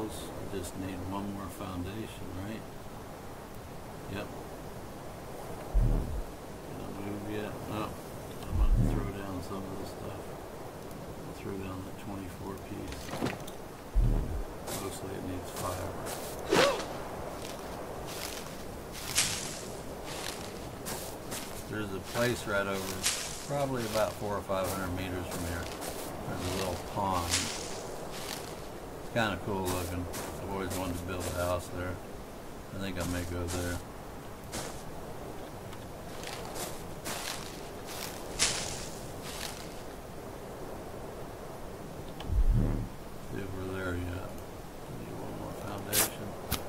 walls. I just need one more foundation, right? Yep. Can I move yet? No. I'm going to throw down some of this stuff. I'll throw down that 24 piece. Looks like it needs fiber. There's a place right over, probably about 400 or 500 meters from here. There's a little pond. It's kind of cool looking. I've always wanted to build a house there. I think I may go there. See if we're there yet. Need one more foundation.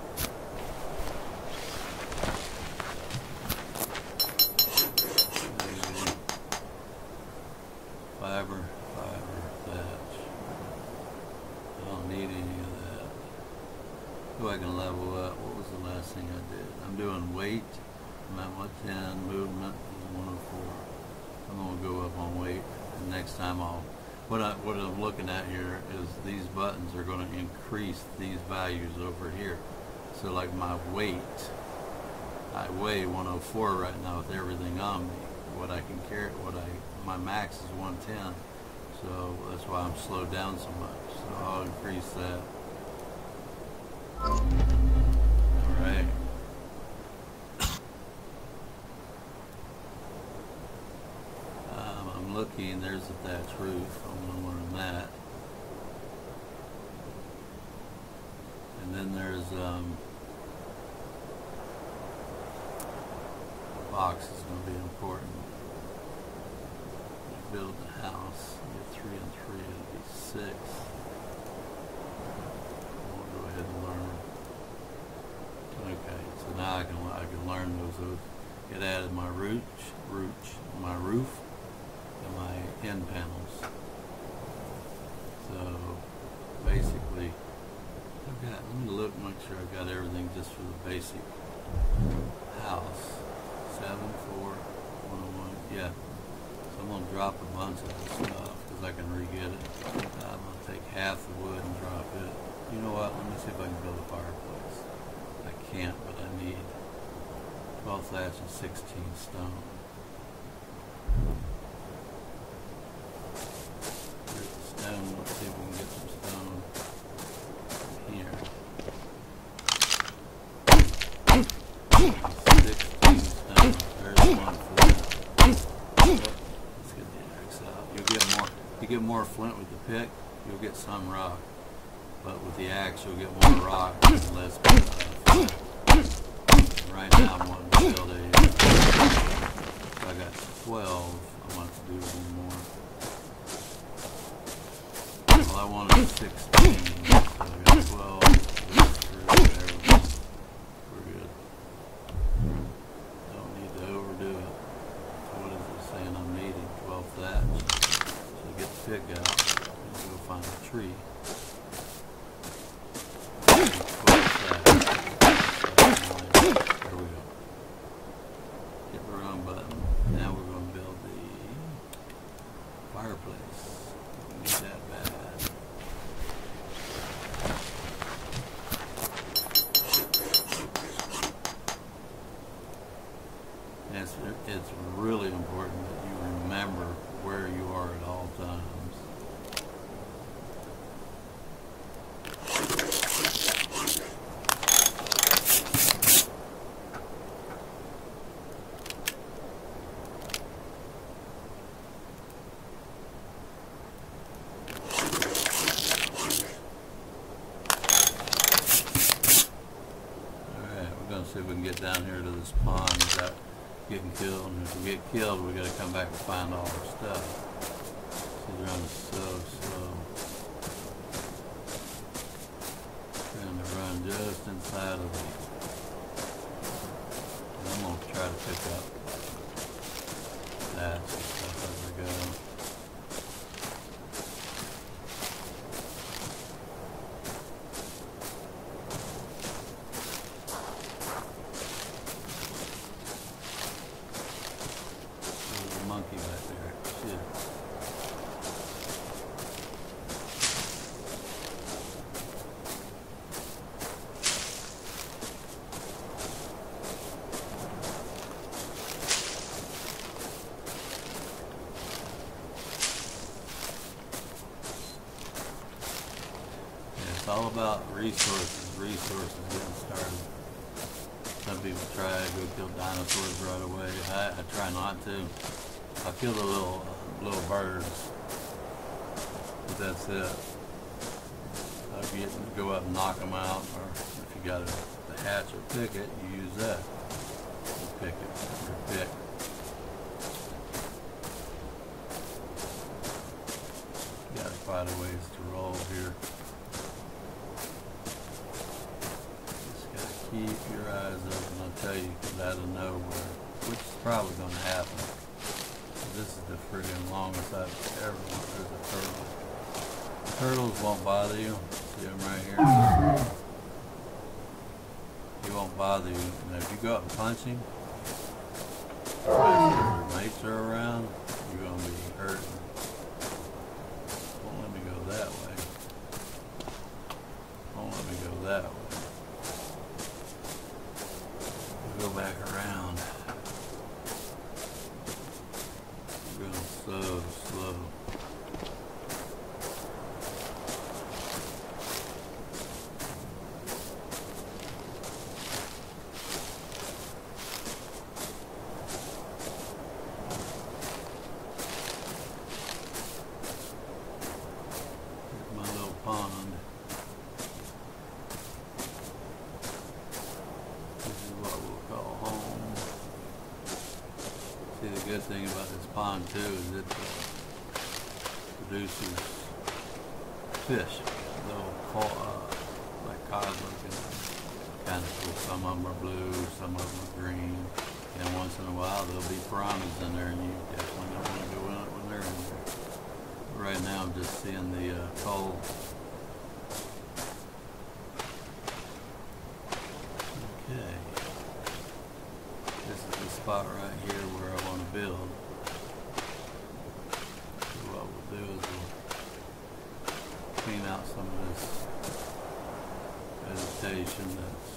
Fiber, thatch. I don't need any of that. So I can level up. What was the last thing I did? I'm doing weight. I'm at 110. Movement is 104. I'm going to go up on weight. And next time what I'm looking at here is these buttons are going to increase these values over here. So like my weight, I weigh 104 right now with everything on me. What I can carry, my max is 110. So that's why I'm slowed down so much. So I'll increase that. Alright. I'm looking, there's a thatch roof. I'm going to learn that. And then there's a box is going to be important. Build the house, get 3 and 3, it'll be 6. We'll go ahead and learn. Okay, so now I can learn those. It added my roof, and my end panels. So basically, let me look, make sure I've got everything just for the basic house. 74101, yeah. So I'm going to drop a bunch of this stuff because I can re-get it. I'm going to take half the wood and drop it. You know what? Let me see if I can build a fireplace. I can't, but I need 12 thatch and 16 stone. Here's the stone. Let's see if we can get some stone here. 16 stone. There's one for that. You get more flint with the pick, you'll get some rock. But with the axe, you'll get more rock and less flint. Right now, I'm wanting to build a. I got 12. I want to do one more. Well, I wanted 16. So I got 12. There. We're good. Don't need to overdo it. So what is it saying I'm needing? 12 thatch. Get the pig out and go find a tree. There we go. Hit the wrong button. Now we're going to build the fireplace. Don't need that bad. And it's really important that you remember where you are at all times. Alright, we're going to see if we can get down here to this pond without getting killed, and if we get killed, we got to come back and find all our stuff. See, they're running so slow. Trying to run just inside of it. And I'm going to try to pick up that stuff as I go. Monkey back there. Shit. It's all about resources, getting started. Some people try to go kill dinosaurs right away. I try not to. I kill the little birds, but that's it. Go up and knock them out, or if you got a hatch or picket, you use that. You pick it, or pick. Gotta find a ways to roll here. Just gotta keep your eyes open. I'll tell you, because out of nowhere, which is probably going to happen. This is the friggin' longest I've ever went. There's a turtle. Turtles won't bother you. See them right here. He won't bother you. And if you go up and punch him, if your mates are around, you're going to be hurting. Won't let me go that way. Won't let me go that way. We'll go back around. We're going so slow. Pond. This is what we'll call home. See, the good thing about this pond too is it produces fish. Little like cod looking, kind of cool. Some of them are blue, some of them are green, and once in a while there'll be piranhas in there, and you definitely don't want to go in it when they're in there. Right now I'm just seeing the coal. Okay, this is the spot right here where I want to build. So what we'll do is we'll clean out some of this vegetation that's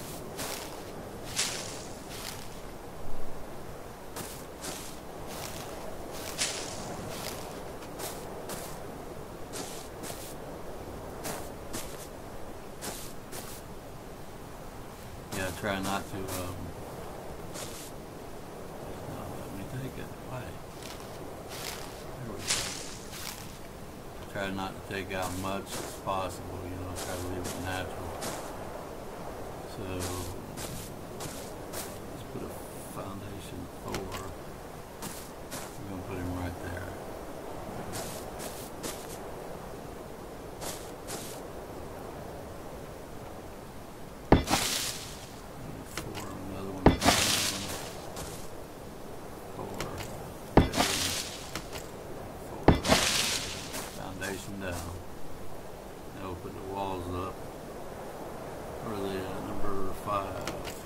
try not to, no, let me take it, why? There we go. Try not to take out much as possible, you know, try to leave it natural. So, let's put a foundation 4. We're going to put him right there. Down. Now we'll put the walls up for the number 5.